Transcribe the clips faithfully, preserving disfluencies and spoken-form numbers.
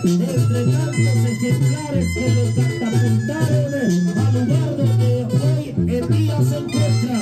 entre tantos ejemplares que los catapultaron al lugar donde hoy en día se encuentra.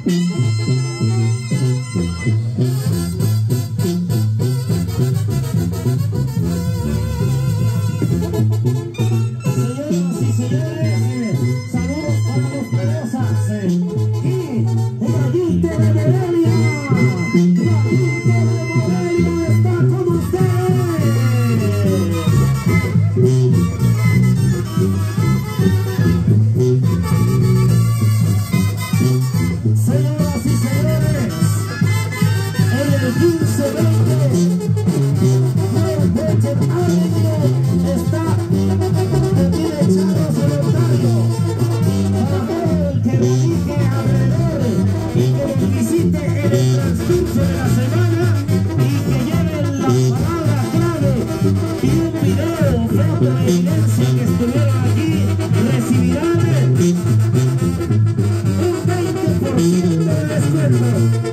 Señoras y señores, saludos para los Pedosas y el Gallito de Morelia. Gallito de Morelia está con ustedes. Señoras y señores, en el quince veinte, no Peche Avenue está Betty Charros Voluntario. Para todo el que dirige alrededor y que lo visite en el transcurso de la semana y que lleven la palabra clave y un video, foto de evidencia que estuvieron aquí, recibirán un veinte por ciento de descuento.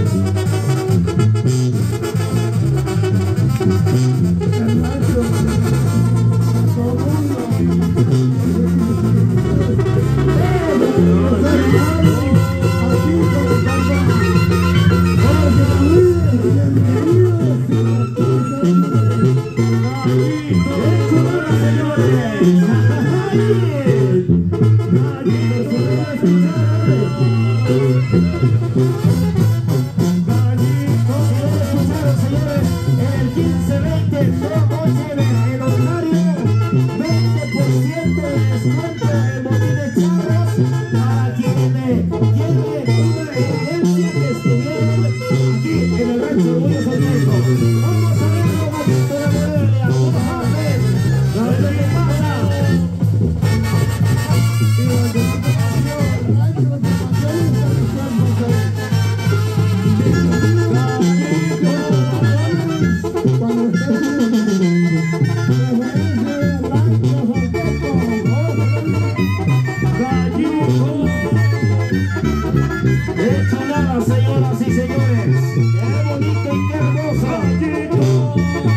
Señoras y señores, qué bonito y qué hermoso.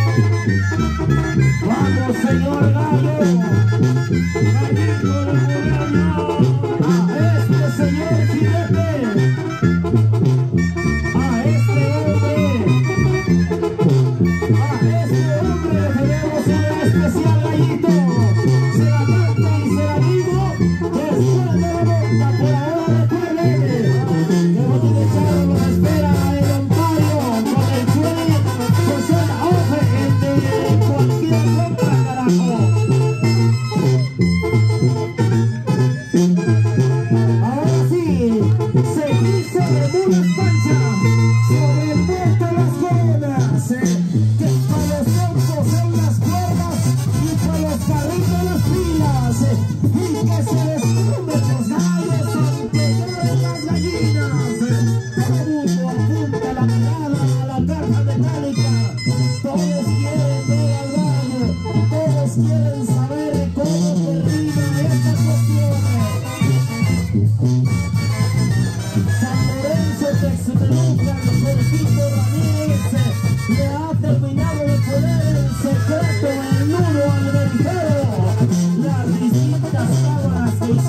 Vamos, señor Gallo. Gallito de Morelia. A este señor jinete. A este hombre. A este hombre le tenemos un especial gallito. Se la canto y se la digo. Después de la nota, por ahora recuerden. Nos espera el Ontario con el Chuey, con zona ofe, en cualquier compra, carajo. Ahora sí, se hizo de mulas pancha sobre el puerto de las coronas, que para los troncos son las cuerdas y para los carritos las pilas, y que se descubren los gallos ante las gallinas. Todo mundo apunta la mirada a la caja metálica. Todos quieren ver al gallo. Todos quieren saber cómo termina estas cuestiones. San Lorenzo Texmelucan, Jorgito Ramírez le ha terminado de poner el secreto, el nudo al vertedero. Las distintas cámaras que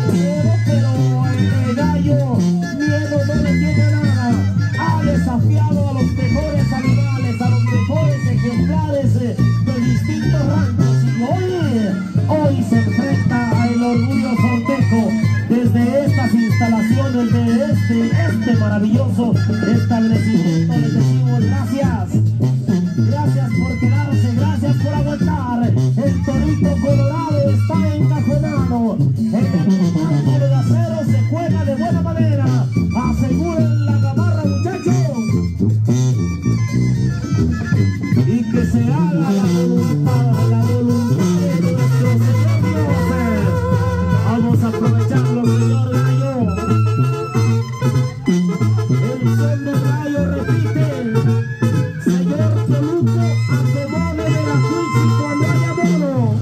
pero el gallo miedo no le tiene nada. Ha desafiado a los mejores animales, a los mejores ejemplares de distintos rangos. Y hoy, hoy se enfrenta al orgullo Fonteco desde estas instalaciones de este, este maravilloso establecimiento. Les decimos gracias. Gracias por quedarse, gracias por aguantar. El torito colorado está encajonado. El campo de acero se juega de buena manera. Aseguren la gamarra, muchachos. Y que se haga la voluntad, la voluntad de nuestro Señor Dios. Vamos a aprovecharlo, señor Gallo. El son del gallo repite. Señor Toluco, acomode de la cuichi cuando haya mono.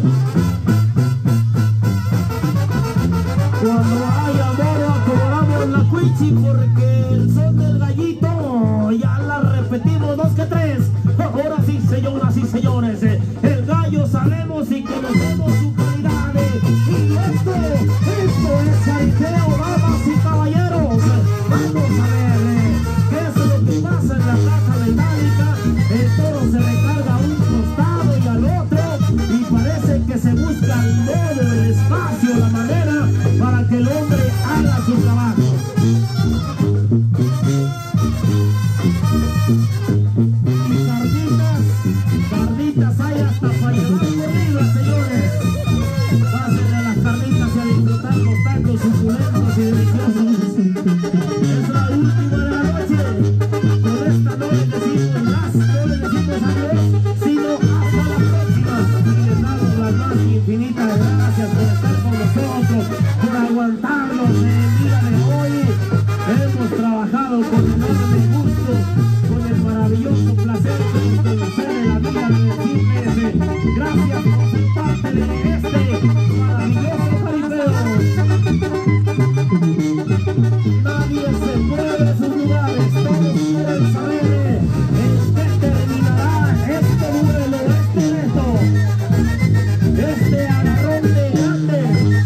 Cuando haya mono acomodamos la cuichi, porque el son del gallito ya la repetimos dos que tres. Ahora sí, señoras y señores, el gallo sabemos y conocemos su calidad. Y esto, esto es jaripeo, damas y caballeros. Vamos a ver qué es lo que pasa en la caja metálica. El toro se recarga a un costado y al otro, y parece que se busca el modo, el espacio, la manera para que el hombre haga su trabajo. Y carditas, carditas hay hasta para llevar corridas, señores. Pásenle a las carnitas y a disfrutar los tacos suculentos y deliciosos. Es la última de la noche. Por esta no les decimos más, no les decimos adiós, sino hasta la próxima. Y les damos las más infinitas gracias por estar con nosotros, por aguantarnos el día de hoy. Hemos trabajado con enorme gusto, con el maravilloso placer de conocer en la vida, de decirles gracias por ser parte de este maravilloso jaripeo. Nadie se mueve de sus lugares, todos quieren saber en qué terminará este duelo, este reto, este agarrón de grande.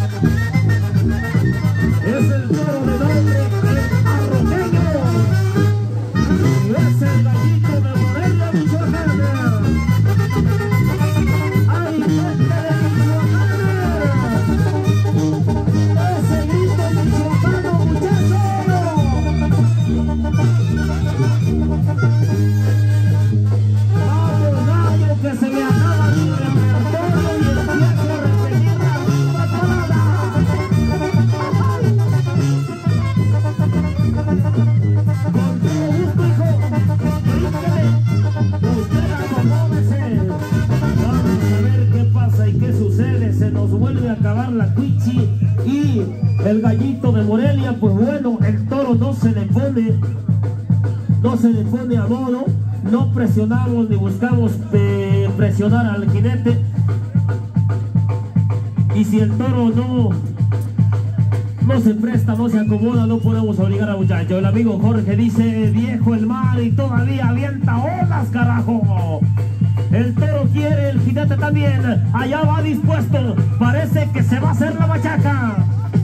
Es el toro de nombre el Arroqueño, y es el gallito de Morelia, Michoacán. ¡Ay, gente de Michoacán! ¡Ese grito michoacano, muchachos! ¡Vamos, gallo, que se me acaba mi repertorio y empiezo a repetir la misma palabra! Con todo gusto, hijo, bríquele, usted acomódese. Vamos a ver qué pasa y qué sucede. Se nos vuelve a acabar la cuichi y el gallito de Morelia, pues bueno, el toro no se le pone, no se le pone a modo. No presionamos ni buscamos eh, presionar al jinete. Y si el toro no no se presta, no se acomoda, no podemos obligar al muchacho. El amigo Jorge dice, viejo el mar y todavía avienta olas, carajo. El toro quiere, el jinete también, allá va dispuesto, parece que se va a hacer la machaca.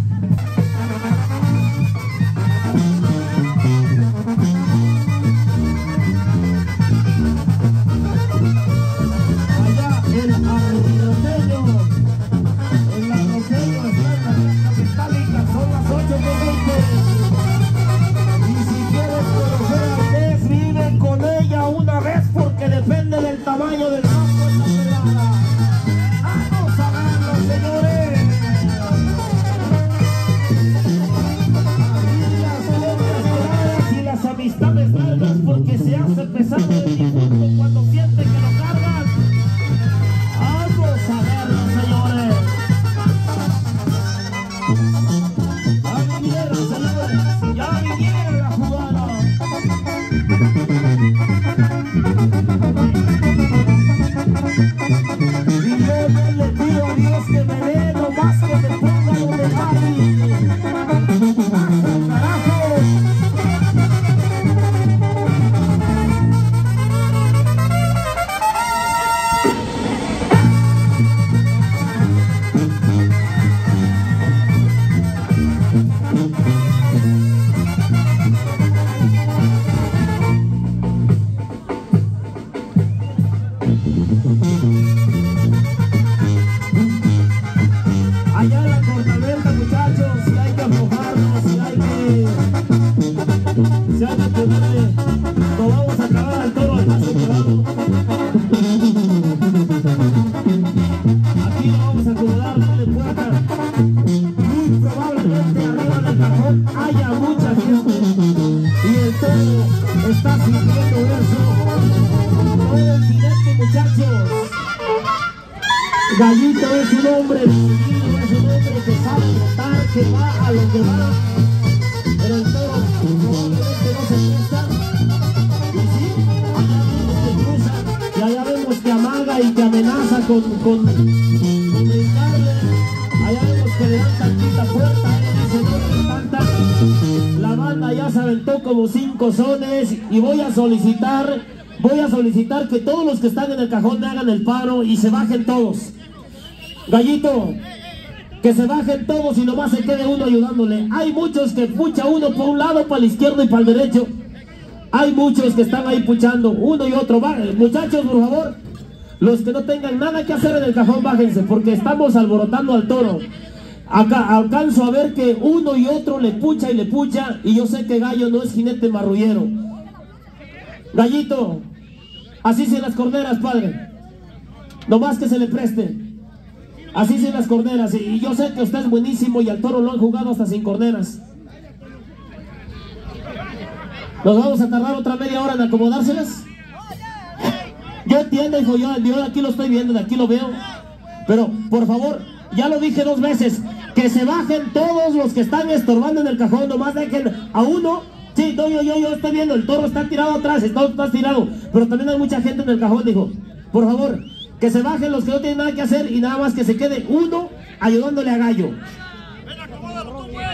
Allá el arroqueño, el arroqueño está en la caja metálica, son las ocho con veinte. Y si quieres conocer al pez, vive con ella una vez, porque depende del tamaño del campo esta pedrada. Vamos a verlo, señores. cajón haya mucha gente y el toro está sintiendo eso. Todo el jinete, muchachos. Gallito es un hombre vivido, es un hombre que sabe notar, que va a lo que va. Pero el toro probablemente no se piensa. Y sí, allá vemos que cruza, y allá vemos que amaga y que amenaza con, con, con brincarle. Allá vemos que le dan tantita puerta, él dice no le tanta. La banda ya se aventó como cinco sones y voy a solicitar, voy a solicitar que todos los que están en el cajón me hagan el paro y se bajen todos. Gallito, que se bajen todos y nomás se quede uno ayudándole. Hay muchos que pucha uno por un lado, para el izquierdo y para el derecho. Hay muchos que están ahí puchando, uno y otro. Muchachos, por favor, los que no tengan nada que hacer en el cajón, bájense, porque estamos alborotando al toro. Acá alcanzo a ver que uno y otro le pucha y le pucha, y yo sé que Gallo no es jinete marrullero. Gallito, así sin las corderas, padre. Nomás que se le preste. Así sin las corderas, y yo sé que usted es buenísimo y al toro lo han jugado hasta sin corderas. ¿Nos vamos a tardar otra media hora en acomodárselas? Yo entiendo, hijo, yo, yo de aquí lo estoy viendo, de aquí lo veo. Pero, por favor, ya lo dije dos veces, que se bajen todos los que están estorbando en el cajón, nomás dejen a uno. Sí, no, yo, yo, yo estoy viendo, el toro está tirado atrás, el toro está tirado, pero también hay mucha gente en el cajón, dijo. Por favor, que se bajen los que no tienen nada que hacer y nada más que se quede uno ayudándole a Gallo. Ven, acomódalo tú, güey.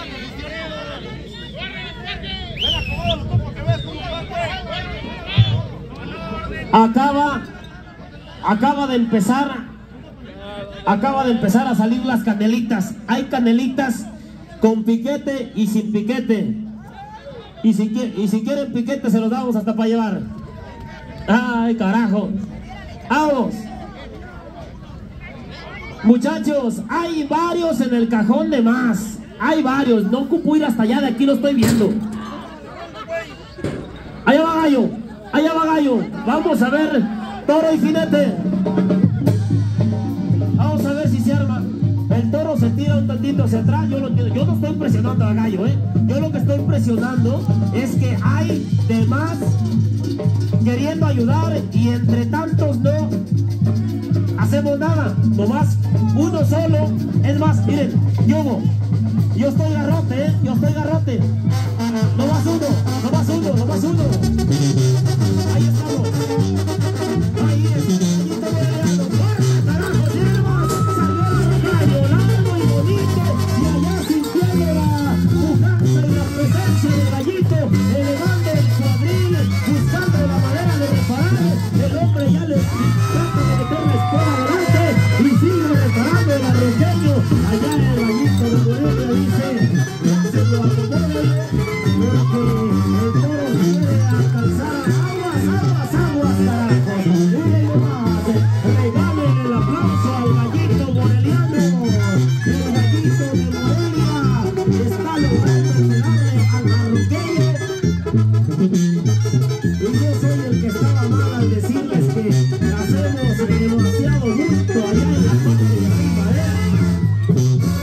Ven, acomódalo tú porque ves cómo va, güey. Acaba, acaba de empezar, acaba de empezar a salir las canelitas. Hay canelitas con piquete y sin piquete. Y si, y si quieren piquete se los damos hasta para llevar. Ay, carajo. Vamos. Muchachos, hay varios en el cajón de más. Hay varios, no ocupo ir hasta allá, de aquí lo estoy viendo. Allá va Gallo, allá va Gallo. Vamos a ver, toro y jinete. Vamos a ver si se arma. El toro se tira un tantito hacia atrás, yo lo entiendo. Yo no estoy presionando a Gallo, ¿eh? Yo lo que estoy presionando es que hay de más queriendo ayudar y entre tantos no hacemos nada, nomás uno solo. Es más, miren, yo, yo estoy garrote, ¿eh? Yo estoy garrote. No más uno, no más uno, no más uno. Ahí estamos. Ahí es. Ahí está peleando. ¡Corre, carajo, siervas! Salió el Gallo, largo y bonito. Y allá sintiendo la pujanza y la presencia del Gallito, elevando el cuadril, buscando la manera de reparar. El hombre ya le trata de meter la escuela adelante y sigue reparando el arroqueño. Allá el Gallito de Morelia dice, ya se lo acomódenle, porque el toro quiere alcanzar aguas, aguas, aguas, carajo. Miren nomás, regalen el aplauso al Gallito moreliano. El Gallito de Morelia está logrando pegarle al arroqueño. Y yo soy el que estaba mal al decirles que hacemos demasiado gusto allá en la parte de arriba, ¿eh?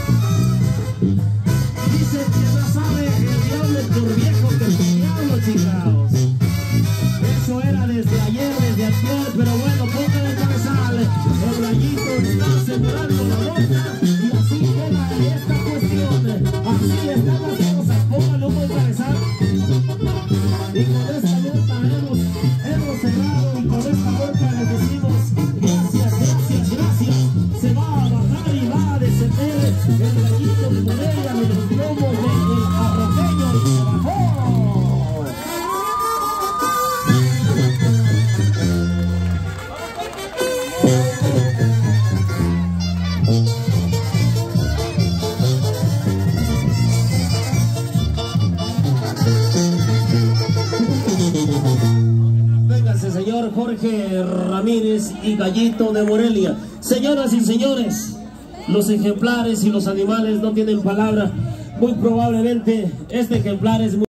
Dice que no sabe el diablo por viejo que el diablo, chicos. Eso era desde ayer, desde ayer, pero bueno, póngale cabezal. El Gallito está asegurando la nota y así queda esta cuestión. Así están las cosas, póngale un buen cabezal. Y con esta nota hemos, hemos cerrado y con esta nota les decimos gracias, gracias, gracias. Se va a bajar y va a descender el Gallito de Morelia de los globos del arroqueño y se bajó. Véngase, señor Jorge Ramírez y Gallito de Morelia. Señoras y señores, los ejemplares y los animales no tienen palabra. Muy probablemente este ejemplar es muy